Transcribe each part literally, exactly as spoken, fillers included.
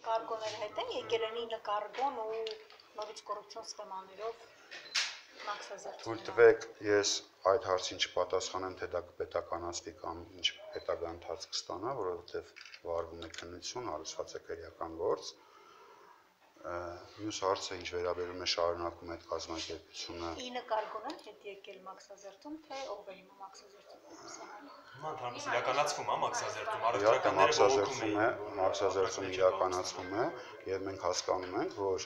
Կարգոները հետ են եկել են ինը կարգոն ու նորից կոռուպցիոն սխեմաներով մաքսազերծում։ Թույլ տվեք ես այդ հարցին չպատասխանեմ, թե դա կպետականացվի կամ ինչ պետական ընթացք կստանա, որովհետև վարվում է քննություն, հարուցված է քրեական գործ։ Մյուս հարցը ինչ վերաբերում է շարունակում այդ կազմակերպությունը։ ինը կարգոնը հետ եկել մաքսազերծում, թե ով է հիմա մաքսազերծում։ Հիմա ընդհանրապես իրականացվում է մաքսազերծում, առևտրականները մաքսազերծում է, մաքսազերծում իրականացվում է, եւ մենք հասկանում ենք, որ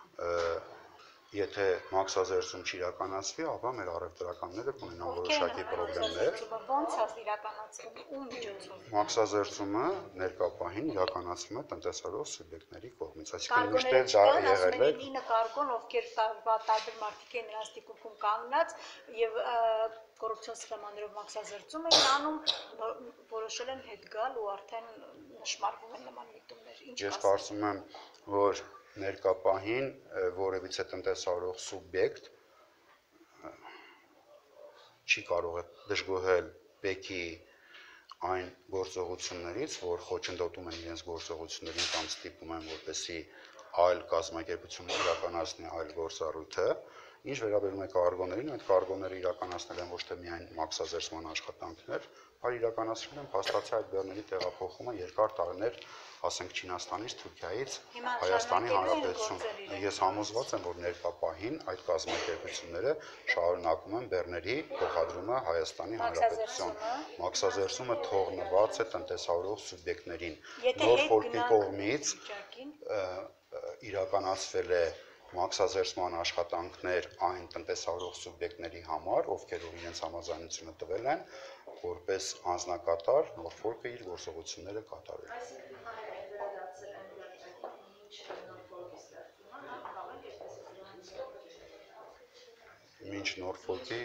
եթե մաքսազերծում չիրականացվի, ապա մեր առևտրականները կունենան որոշակի խնդիրներ։ Ո՞նց է իրականացվում, ում միջոցով։ Մաքսազերծումը ներկա պահին իրականացվում է տնտեսարող սուբյեկտների կողմից, այսինքն միշտ դա եղել է։ ինը կարգոն, ովքեր տարբեր մարդիկ են նրանց տիկունքում կանգնած եւ կոռուպցիոն սխեմաներով մաքսազերծում են անում, որոշել են հետ գալ ու արդեն նշмарվում են նման միտումներ։ Ես կարծում եմ, որ ներկա պահին որևիցե տնտեսարող սուբյեկտ չի կարող է դժգոհել բեկի այն գործողություններից, որ խոչընդոտում են իրենց գործողություններին կամ ստիպում են, որպեսզի այլ կազմակերպություններ իրականացնի այլ գործառույթը, ինչ վերաբերում է կարգոներին, այդ կարգոները իրականացնել են ոչ թե միայն մաքսազերծման աշխատանքներ, այլ իրականացրել են փաստացի այդ բեռների տեղափոխումը երկար տարիներ, ասենք Չինաստանից, Թուրքիայից, Հայաստանի Հանրապետություն։ Ես համոզված եմ, որ ներկա պահին այդ կազմակերպությունները շարունակում են բեռների փոխադրումը Հայաստանի Հանրապետություն։ Մաքսազերծումը թողնված է տնտեսարող սուբյեկտներին։ Նոր ֆոլկի կողմից իրականացվել է մաքսազերծման աշխատանքներ այն տնտեսարող սուբյեկտների համար, ովքեր որ իրենց համաձայնությունը տվել են, որպես անձնակատար նոր ֆոլկը իր գործողությունները կատարել։ Մինչ նոր ֆոլկի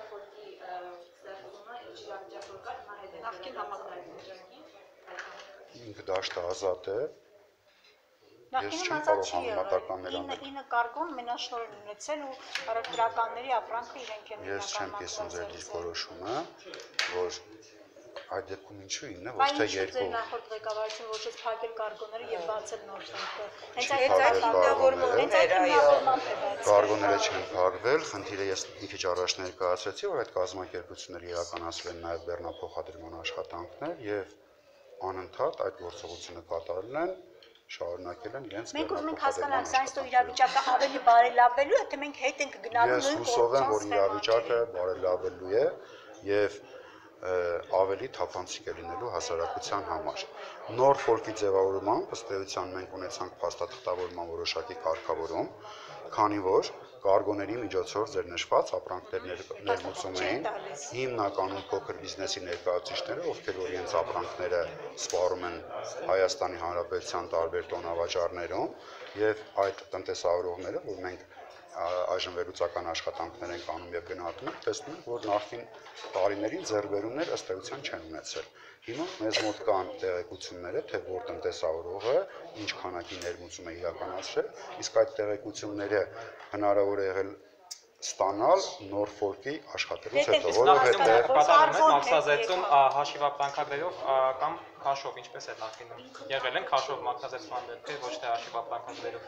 ինքը դաշտը ազատ է։ Ես չեմ կարող համեմատականներ անել։ ինը կարգոն մենաշնորհ են ունեցել ու առևտրականների ապրանքը իրենք են։ Ես չեմ կիսում ձեր դիրքորոշումը, որ այդ դեպքում ինչու ինը ոչ թե երկու։ Բայց նախորդ ղեկավարությունը որոշեց փակել կարգոները եւ բացել նոր ֆոլկը։ Հենց այդ հիմնավորմամբ է բացել։ Կարգոները չեն փակվել, խնդիրը ես մի քիչ առաջ ներկայացրեցի, որ այդ կազմակերպությունները իրականացրել են նաեւ բեռնափոխադրման աշխատանքներ եւ անընդհատ այդ գործողությունը կատարել են, շարունակել են իրենց մենք ուզում ենք հասկանալ, սա այսօր իրավիճակը ավելի բարելավելու է, թե մենք հետ ենք գնալու նույն կողմից։ Ես հուսով եմ, որ իրավիճակը բարելավելու է եւ ավելի թափանցիկ է լինելու հասարակության համար։ Նոր ֆոլկի ձևավորմամբ ըստ էության մենք ունեցանք փաստաթղթավորման որոշակի կարգավորում, քանի որ կարգոների միջոցով ձեր նշված ապրանքներ ներմուծում էին հիմնականում փոքր բիզնեսի ներկայացուցիչները, ովքեր որ իրենց ապրանքները սպառում են Հայաստանի Հանրապետության տարբեր տոնավաճառներում, եւ այդ տնտեսավարողները, որ մենք այժմ վերլուծական աշխատանքներ ենք անում եւ գնահատում ենք, տեսնում ենք, որ նախկին տարիներին ձեռքբերումներ ըստ էության չեն ունեցել։ Հիմա մեզ մոտ կան տեղեկությունները, թե որ տնտեսավարողը ինչ քանակի ներմուծում է իրականացրել, իսկ այդ տեղեկությունները հնարավոր է եղել ստանալ նոր ֆոլկի աշխատելուց հետո, որովհետեւ կատարում են մաքսազերծում հաշիվապտանքագրերով կամ քաշով, ինչպես է նախկինում եղել են քաշով մաքսազերծման դեպքեր, ոչ թե հաշիվապտանքագրերով։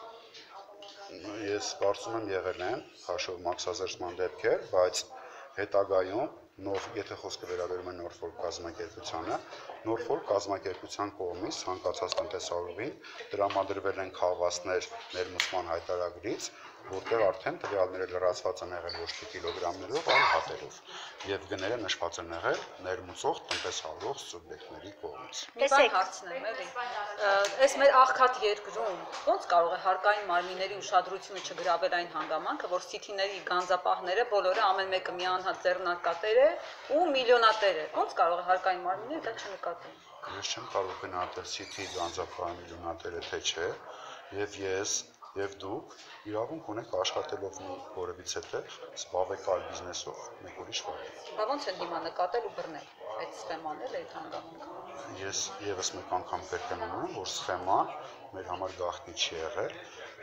Ես կարծում եմ եղել են քաշով մաքսազերծման դեպքեր, բայց հետագայում նոր, եթե խոսքը վերաբերում է նոր ֆոլկ կազմակերպությանը, նոր ֆոլկ կազմակերպության կողմից ցանկացած տնտեսավարողին տրամադրվել են քաղվածներ ներմուծման հայտարարից, որտեղ արդեն տվյալները լրացված են եղել ոչ թե կիլոգրամներով, այլ հատերով, եւ գները նշված են եղել ներմուծող տնտեսավարող սուբյեկտների կողմից։ Տեսեք հարցնեմ, էլի։ Այս մեր աղքատ երկրում ո՞նց կարող է հարկային մարմինների ուշադրությունը չգրավել այն հանգամանքը, որ սիթիների գանձապահները բոլորը ամեն մեկը մի անհատ ձեռնարկատեր է ու միլիոնատեր է։ Ո՞նց կարող է հարկային մարմինները դա չնկատեն։ Ես չեմ կարող գնահատել սիթի գանձապահը միլիոնատերը թե չէ, եւ ես եւ դուք իրավունք ունեք աշխատելով մի որևիցե տեղ զբաղվեք այլ բիզնեսով, մեկ ուրիշ բան։ Բա ո՞նց են հիմա նկատել ու բռնել այդ սխեման էլ այդ հանգամանքը։ Ես եւս մեկ անգամ պետք է նշեմ, որ սխեման մեր համար գաղտնի չի եղել։ Մենք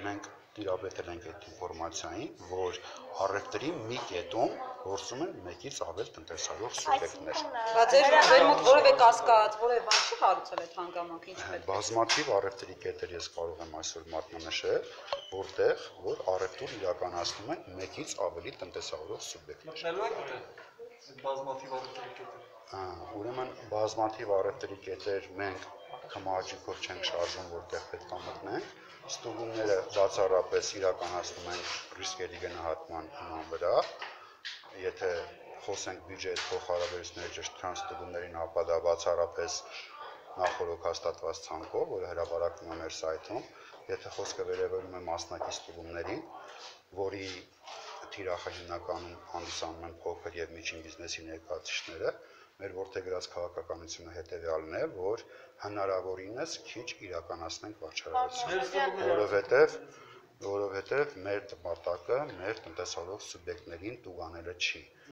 տիրապետել ենք այդ ինֆորմացիային, որ առևտրի մի կետում գործում են մեկից ավել տնտեսարող սուբյեկտներ։ Բայց ձեր մոտ որևէ կասկած, որևէ բան չի հարուցել այդ հանգամանքը, ինչ պետք է։ Բազմաթիվ առևտրի կետեր ես կարող եմ այսօր մատնանշել, որտեղ որ առևտուր իրականացնում են մեկից ավելի տնտեսարող սուբյեկտներ։ Մտնելու եք այդ բազմաթիվ առևտրի կետեր։ Ուրեմն բազմաթիվ առևտրի կետեր մենք կմահաճիկով չենք շարժում, որտեղ պետք է մտնենք։ Ստուգումները բացառապես իրականացնում են ռիսկերի գնահատման հիման վրա։ Եթե խոսենք բյուջեի փոխհարաբերությունների ճշտության ստուգումներին, ապա դա բացառապես նախորդ հաստատված ցանկով, որը հրապարակվում է մեր սայթում, եթե խոսքը վերաբերում է մասնակից ստուգումներին, որի թիրախը հիմնականում հանդիսանում են փոքր եւ միջին բիզնեսի ներկայացուցիչները, մեր որդեգրած քաղաքականությունը հետեւյալն է, որ հնարավորինս քիչ իրականացնենք վաճառականություն, որովհետեւ որովհետեւ մեր նպատակը մեր տնտեսարող սուբյեկտներին տուգանելը չի։